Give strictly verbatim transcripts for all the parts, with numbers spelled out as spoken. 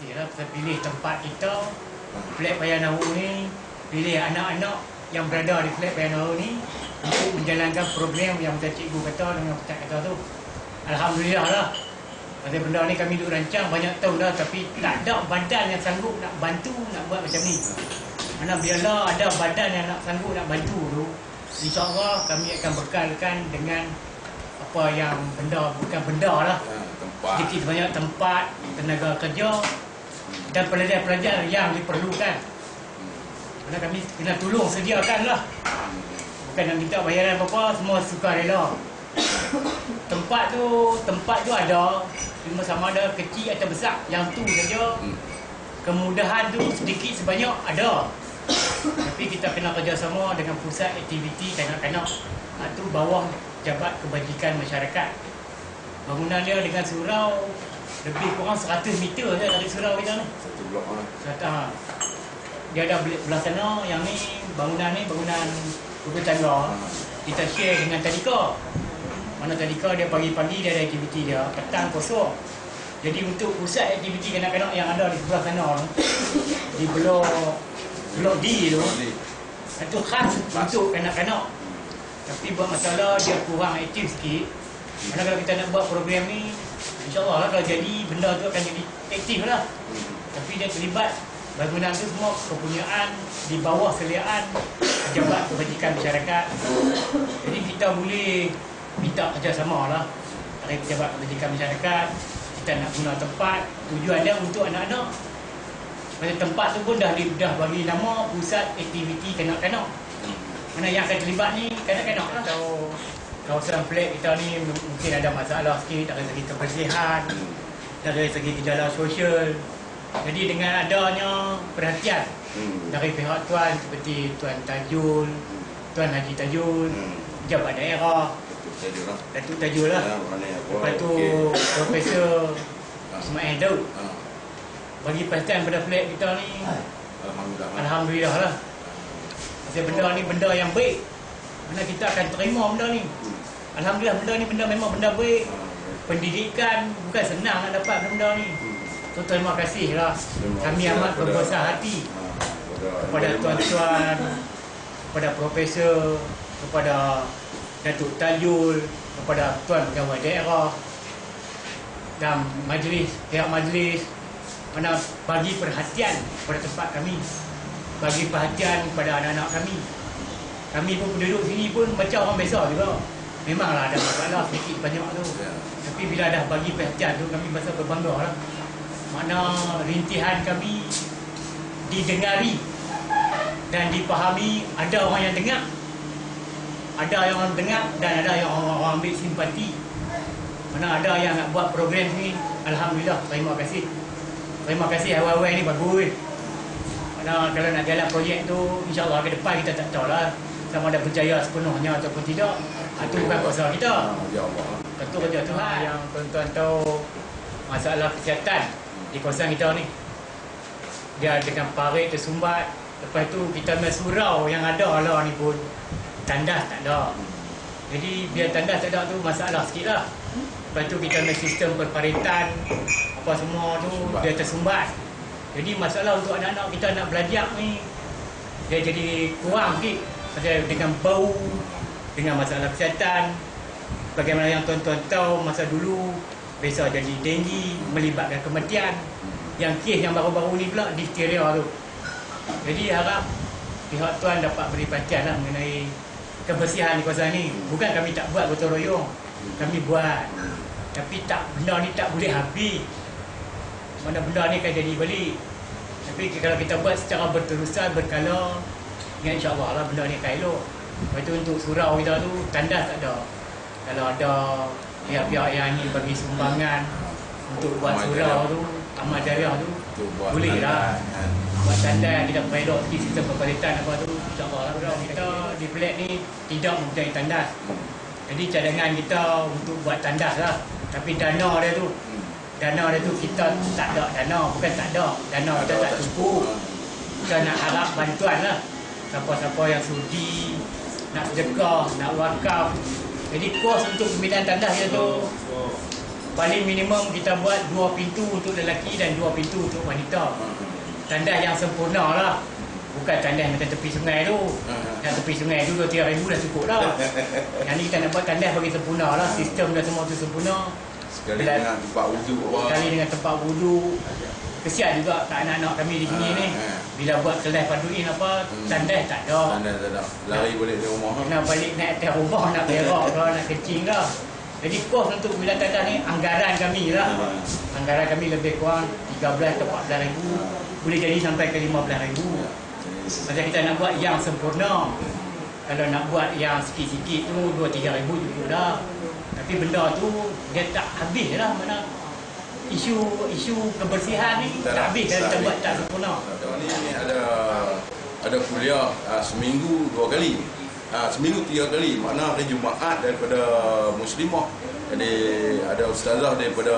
pastilah kita pilih tempat kita, flat Paya Nahu ni, pilih anak-anak yang berada di flat Paya Nahu ni untuk menjalankan program yang macam cikgu kata dengan Ustaz kata tu. Alhamdulillah lah. Pasal benda ni kami duk rancang banyak tahun dah, tapi tak ada badan yang sanggup nak bantu nak buat macam ni. Mana biarlah ada badan yang nak sanggup nak bantu tu, insya-Allah kami akan bekalkan dengan apa yang benda, bukan benda lah, sedikit banyak tempat, tenaga kerja dan pelajar-pelajar yang diperlukan. Mana kami kena tolong sediakan lah, bukan nak minta bayaran apa-apa, semua suka rela. Tempat tu, tempat tu ada, cuma sama ada kecil atau besar, yang tu saja. Kemudahan tu sedikit sebanyak ada, tapi kita kena kerjasama dengan pusat aktiviti kanak-kanak. Itu bawah Jabat Kebajikan Masyarakat. Bangunan dia dengan surau lebih kurang seratus meter je dari surau kita ni. Satu blok lah. Satu, dia ada belah sana, yang ni bangunan ni bangunan rumah tangga. Kita share dengan tadika. Mana tadika dia pagi-pagi dia ada aktiviti dia, petang kosong. Jadi untuk pusat aktiviti kanak-kanak yang ada di sebelah sana di blok blok D tu, itu khas untuk kanak-kanak. Tapi buat masalah dia kurang aktif sikit. Mana kalau kita nak buat program ni, insya-Allah lah kalau jadi benda tu akan jadi aktif lah. Tapi dia terlibat bangunan tu semua kepunyaan di bawah seliaan Jabat Kebajikan Masyarakat. Jadi kita boleh minta kerjasama lah dari Jabat Kebajikan Masyarakat. Kita nak guna tempat, tujuan dia untuk anak-anak. Pada tempat tu pun dah, dah bagi nama Pusat Aktiviti Kanak-Kanak. Mana yang akan terlibat ni kanak-kanak lah. Atau kawasan flat kita ni mungkin ada masalah sikit dari segi kebersihan, dari segi gejala sosial. Jadi dengan adanya perhatian dari pihak tuan seperti Tuan Tajul, Tuan Haji Tajul, Pejabat Daerah, Datuk Tajul lah. Lepas tu Profesor Ismail Daud bagi perhatian pada flat kita ni. Alhamdulillah, Alhamdulillah lah. Pasal benda ni benda yang baik, mana kita akan terima benda ni. Alhamdulillah benda ni benda memang benda baik. Pendidikan bukan senang nak dapat benda ni. So terima kasih lah. Kami amat berbesar hati kepada tuan-tuan, kepada Profesor, kepada Datuk Tajul, kepada Tuan Pegawai Daerah dan majlis, pihak majlis, mana bagi perhatian kepada tempat kami, bagi perhatian kepada anak-anak kami. Kami pun penduduk sini pun macam orang biasa juga. Memanglah ada masalah sedikit banyak tu, tapi bila dah bagi perhatian tu, kami rasa berbangga lah. Mana rintihan kami didengari dan dipahami. Ada orang yang dengar, ada yang orang dengar, dan ada yang orang, orang ambil simpati. Mana ada yang nak buat program ni, Alhamdulillah, terima kasih. Terima kasih awal-awal ni bagus. Mana kalau nak jalan projek tu, insya-Allah ke depan kita tak tahu lah sama ada berjaya sepenuhnya ataupun tidak. Itu bukan kuasa kita. Tentu kerja Tuhan. Yang tuan-tuan tahu masalah kesihatan di kawasan kita ni, dia dengan parit tersumbat. Lepas tu kita punya surau yang ada lah ni pun tandas tak ada. Jadi biar tandas tak ada tu masalah sikit lah. Lepas tu kita punya sistem perparitan apa semua tu dia tersumbat. Jadi masalah untuk anak-anak kita nak belajar ni dia jadi kurang sikit. Pasal dengan bau, dengan masalah kesihatan, bagaimana yang tuan-tuan tahu masa dulu biasa jadi denggi, melibatkan kematian. Yang kes yang baru-baru ni pula difteria tu. Jadi harap pihak tuan dapat beri perhatian lah mengenai kebersihan di kawasan ni. Bukan kami tak buat gotong royong, kami buat, tapi tak, benda ni tak boleh habis. Mana benda ni akan jadi balik. Tapi kalau kita buat secara berterusan, berkala, ya insya-Allah lah benda ni akan elok. Lepas tu untuk surau kita tu tandas tak ada. Kalau ada pihak-pihak yang ingin bagi sumbangan untuk buat surau tu, tamat jariah tu, boleh lah. Buat tandas, kita pelok di sistem perparitan apa tu, insya-Allah lah. Surau kita di flat ni tidak mempunyai tandas. Jadi cadangan kita untuk buat tandas lah. Tapi dana dia tu, dana dia tu kita tak ada dana, bukan tak ada. Dana kita tak cukup. Kita nak harap bantuan lah. Siapa-siapa yang sudi, nak sedekah, nak wakaf. Jadi kos untuk pembinaan tandas kita tu paling minimum kita buat dua pintu untuk lelaki dan dua pintu untuk wanita. Tandas yang sempurna lah. Bukan tandas macam tepi sungai tu. Yang tepi sungai tu dua tiga ribu dah cukup dah. Yang ni kita nak buat tandas bagi sempurna lah. Sistem dah semua tu sempurna. Sekali Bila, dengan tempat wuduk. Sekali dengan tempat wuduk. Kesian juga tak anak-anak kami di sini ha, ni. Ha. Bila buat kelas paduin apa, hmm. tandas tak ada. Tandas tak ada. Lari nah, boleh di rumah. Nak balik naik atas rumah, nak berak ke, nak kencing dah. Jadi kos untuk bilik tandas ni, anggaran kami lah. Ha. Anggaran kami lebih kurang tiga belas ke empat belas ribu. Boleh jadi sampai ke lima belas ribu. Ha. Macam kita nak buat yang sempurna. Kalau nak buat yang sikit-sikit tu, dua tiga ribu cukup dah. Tapi benda tu, dia tak habis lah. Mana isu isu kebersihan ni tak, tak habis kalau kita buat tak sempurna. Ni ada ada kuliah uh, seminggu dua kali. Uh, seminggu tiga kali. Makna hari Jumaat daripada Muslimah. Jadi ada ustazah daripada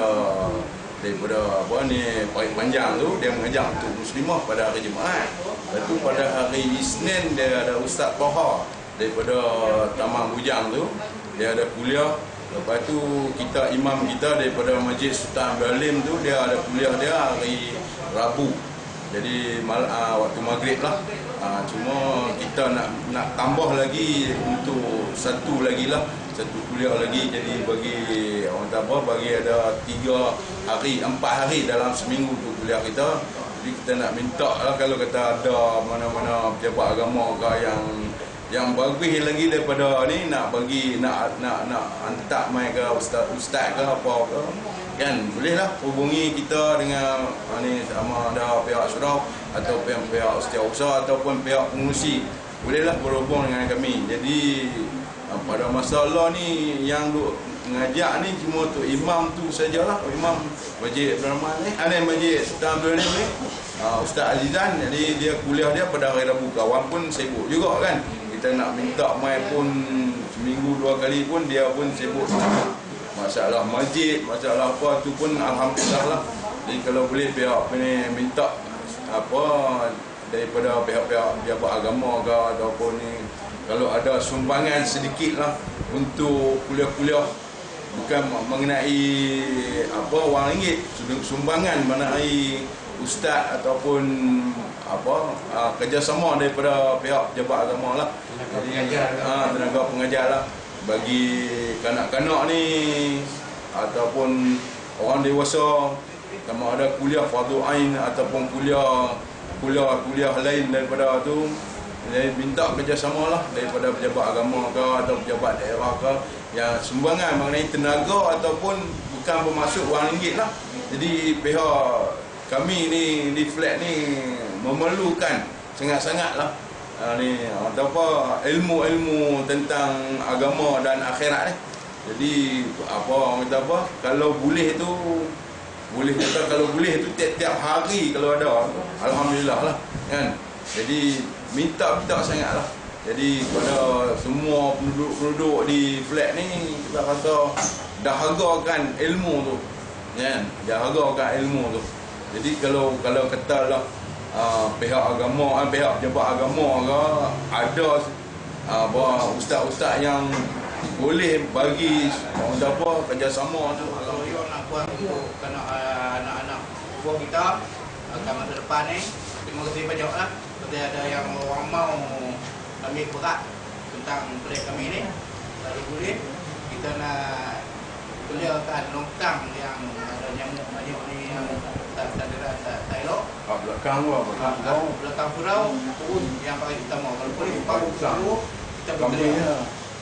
daripada apa ni Parit Panjang tu, dia mengajar untuk Muslimah pada hari Jumaat. Lepas tu pada hari Isnin dia ada Ustaz Toha daripada Taman Bujang tu, dia ada kuliah. Lepas tu kita imam kita daripada Masjid Sultan Abdul tu, dia ada kuliah dia hari Rabu. Jadi mal, uh, waktu maghrib lah. Uh, cuma kita nak nak tambah lagi untuk satu lagi lah, satu kuliah lagi. Jadi bagi orang tak apa, bagi ada tiga hari, empat hari dalam seminggu untuk kuliah kita. Jadi kita nak minta lah kalau kata ada mana-mana pejabat agama ke yang yang bagus lagi daripada ni, nak bagi nak nak nak hantar mai ke ustaz ustaz ke apa ke, kan bolehlah hubungi kita dengan ni sama ada pihak surau atau pihak pihak setiausaha ataupun pihak pengurusi, bolehlah berhubung dengan kami. Jadi pada masalah ni yang duk ngajak ni cuma tu imam tu sajalah, imam Masjid Abdul Rahman ni, ada Masjid Sultan Abdul Rahman ni, uh, Ustaz Azizan. Jadi dia kuliah dia pada hari Rabu, kawan pun sibuk juga kan. Kita nak minta mai pun seminggu dua kali pun dia pun sibuk. Masalah masjid, masalah apa tu pun alhamdulillah lah. Jadi kalau boleh pihak ni minta apa daripada pihak-pihak pejabat agama ke ataupun ni, kalau ada sumbangan sedikit lah untuk kuliah-kuliah, bukan mengenai apa wang ringgit, sumbangan mengenai ustaz ataupun apa uh, kerjasama daripada pihak pejabat agama lah. Jadi uh, tenaga pengajar lah bagi kanak-kanak ni ataupun orang dewasa, sama ada kuliah fardu ain ataupun kuliah kuliah kuliah lain daripada tu. Jadi minta kerjasama lah daripada pejabat agama ke atau pejabat daerah ke yang sumbangan mengenai tenaga ataupun bukan bermaksud wang ringgit lah. Jadi pihak kami ni di flat ni memerlukan sangat-sangat lah uh, ni apa ilmu-ilmu tentang agama dan akhirat ni. Jadi apa orang kata apa, kalau boleh tu boleh kata kalau boleh tu tiap-tiap hari kalau ada, alhamdulillah lah kan. Jadi minta-minta sangat lah. Jadi pada semua penduduk-penduduk di flat ni, kita kata dahagakan ilmu tu kan, dahagakan ilmu tu. Jadi kalau kalau katalah uh, pihak agama, uh, pihak pejabat agama ke ada apa uh, ustaz-ustaz yang boleh bagi orang apa kerjasama tu, kalau you nak buat untuk kena anak-anak buah kita akan masa depan ni, terima kasih banyak lah. Seperti ada yang orang mau ambil berat tentang proyek kami ni, lalu boleh kita nak clearkan longkang yang ada nyamuk banyak ni yang tak sadar tak tak elok. Kat belakang tu apa? Belakang, belakang surau turun yang paling utama. Kalau boleh baru baru kita bergerak.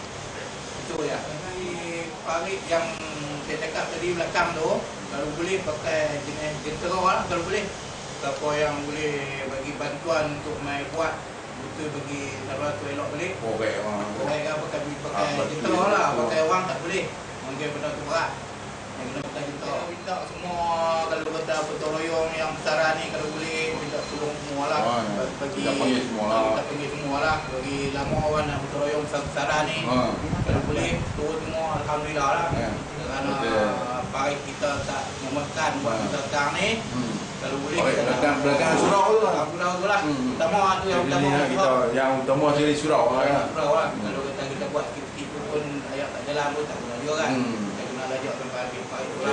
Itu ya. Ini parit yang saya cakap tadi belakang tu, kalau boleh pakai jenis jentera lah kalau boleh. Siapa yang boleh bagi bantuan untuk mai buat betul bagi saudara tu elok balik. Oh baik orang. Baik kan pakai pakai jentera lah, pakai wang tak boleh. Mungkin benda tu berat. Yang kena pakai jentera. Minta semua kalau kata betul royong yang besaran ni kalau boleh minta tolong semua lah. Oh, ya. Bagi kita panggil semua lah. Kita panggil semua lah. Bagi lama orang nak betul royong besar-besaran ni. Oh. Kalau boleh turun semua alhamdulillah lah. Ya. Kerana baik kita tak memekan buat ya. kita sekarang ni. Hmm. Kalau boleh oh, kita belakang belakang surau tu lah. Surau tu lah. Hmm. Utama tu yang utama Jadi, kita yang utama sekali surau lah kan. Surau lah. Hmm. Kalau kita kita buat sikit-sikit pun ayat tak jalan pun tak guna juga kan. Hmm. Kita guna lajak sampai habis pagi tu lah. Dia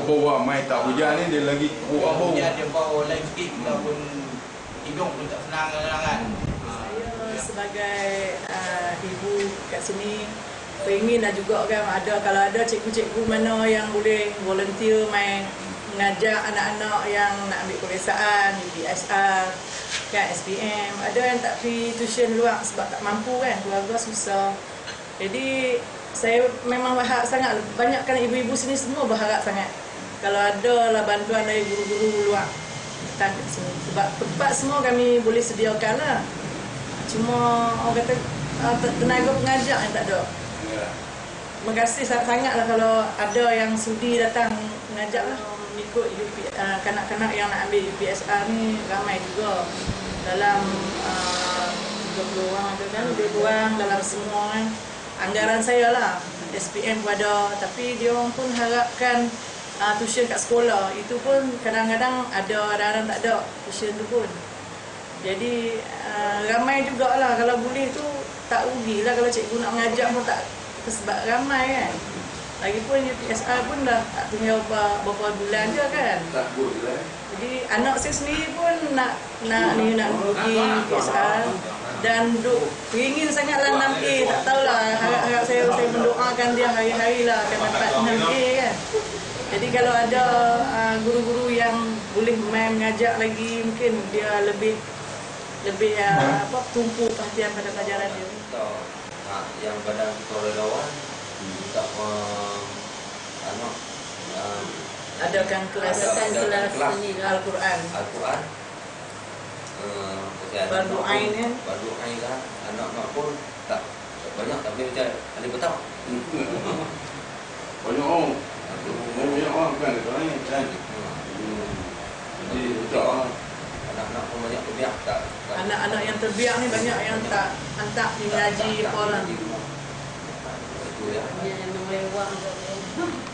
bawah mai tak hujan ni dia lagi teruk Dia bau. hujan dia bau lain sikit, kita pun hidung pun tak senang kan. Saya sebagai uh, ibu kat sini pengen lah juga kan ada, kalau ada cikgu-cikgu mana yang boleh volunteer main mengajar anak-anak yang nak ambil peperiksaan U P S R kan, S P M, ada yang tak pergi tuition luar sebab tak mampu kan, keluarga susah. Jadi saya memang berharap sangat, banyakkan ibu-ibu sini semua berharap sangat kalau ada lah bantuan dari guru-guru luar datang kat sini, sebab tempat semua kami boleh sediakan lah, cuma orang kata uh, tenaga pengajar yang tak ada. Terima kasih sangat-sangat lah kalau ada yang sudi datang mengajar lah, ikut U P, uh, kanak-kanak yang nak ambil U P S R ni ramai juga, dalam uh, tiga puluh orang ada kan, lebih kurang dalam semua kan. Anggaran saya lah, S P M pun ada, tapi dia orang pun harapkan uh, tuition kat sekolah, itu pun kadang-kadang ada, kadang-kadang tak ada tuition tu pun. Jadi uh, ramai jugalah, kalau boleh tu tak rugilah kalau cikgu nak mengajar pun tak, sebab ramai kan. Lagipun U P S R pun dah tak tinggal berapa, berapa bulan je kan. Jadi anak saya sendiri pun nak nak ni nak pergi U P S R dan duk ingin sangatlah enam A, tak tahulah, harap-harap saya saya mendoakan dia hari-hari lah akan dapat enam A kan. Jadi kalau ada uh, guru-guru yang boleh main mengajar lagi, mungkin dia lebih lebih uh, apa tumpu perhatian pada pelajaran dia. Nah, yang badan relawan untuk uh, anak uh, adakan kelas adakan kelas Al-Quran. Al-Quran. Uh, Fardu Ain kan? Fardu Ain lah. Anak-anak pun tak banyak, tapi macam ada petang. Banyak orang. Banyak orang kan sekarang ni kan. Jadi tak anak-anak pun banyak terbiak tak. Anak-anak yang terbiak ni banyak yang tak hantar di ngaji apa orang. Itu ya. Yang memang lewat.